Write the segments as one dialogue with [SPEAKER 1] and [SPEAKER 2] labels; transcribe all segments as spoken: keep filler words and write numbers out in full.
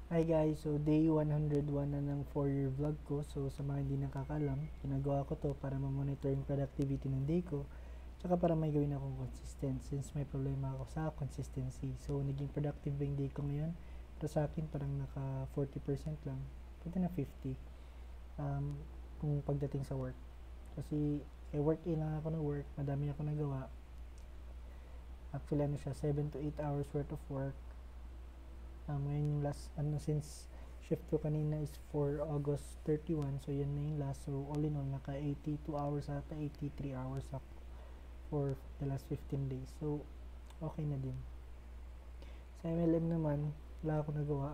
[SPEAKER 1] Hi guys, so day one hundred one na ng four year vlog ko. So sa mga hindi nakakaalam, ginagawa ko to para ma-monitor yung productivity ng day ko, tsaka para may gawin akong consistent since may problema ako sa consistency. So naging productive ba yung day ko ngayon? Pero sa akin parang naka forty percent lang, pwede na fifty um, kung pagdating sa work. Kasi eh, work in lang ako ng work, madami ako nagawa. Actually ano siya, seven to eight hours worth of work. Um, ngayon yung last, ano, since shift ko kanina is for August thirty-one, so yan na yung last. So all in all, naka eighty-two hours ata, eighty-three hours ako for the last fifteen days. So okay na din. Sa M L M naman, wala ako nagawa.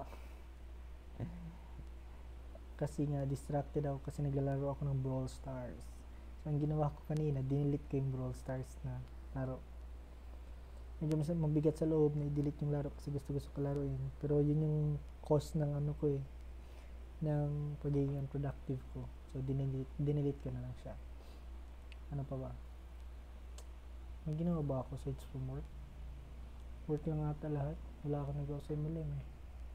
[SPEAKER 1] Kasi nga distracted ako kasi naglalaro ako ng Brawl Stars. So ang ginawa ko kanina, dinilit ko yung Brawl Stars na laro. Medyo mas mabigat sa loob na i-delete yung laro kasi gusto gusto ko laruin, pero yun yung cost ng ano ko eh, ng pagiging unproductive ko. So dinidelete, dinidelete ko na lang siya. Ano pa ba, may ginawa ba ako aside from work? Work lang ata lahat, wala ako nagawa sa M L M eh.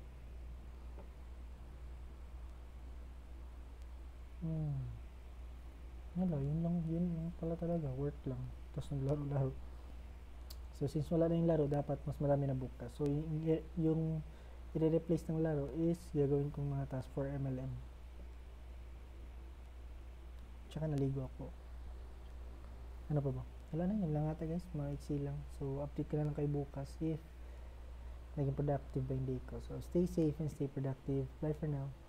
[SPEAKER 1] hmm wala, yun lang, yun lang pala talaga, work lang, tapos naglaro-laro. So since wala na yung laro, dapat mas marami na bukas. So yung, yung i-replace ng laro is gagawin kong mga task for M L M. Tsaka naligo ako. Ano pa ba? Wala na, yun lang ata guys, maiksi lang. So update ko na lang kayo bukas if naging productive ba yung day ko. So stay safe and stay productive. Bye for now.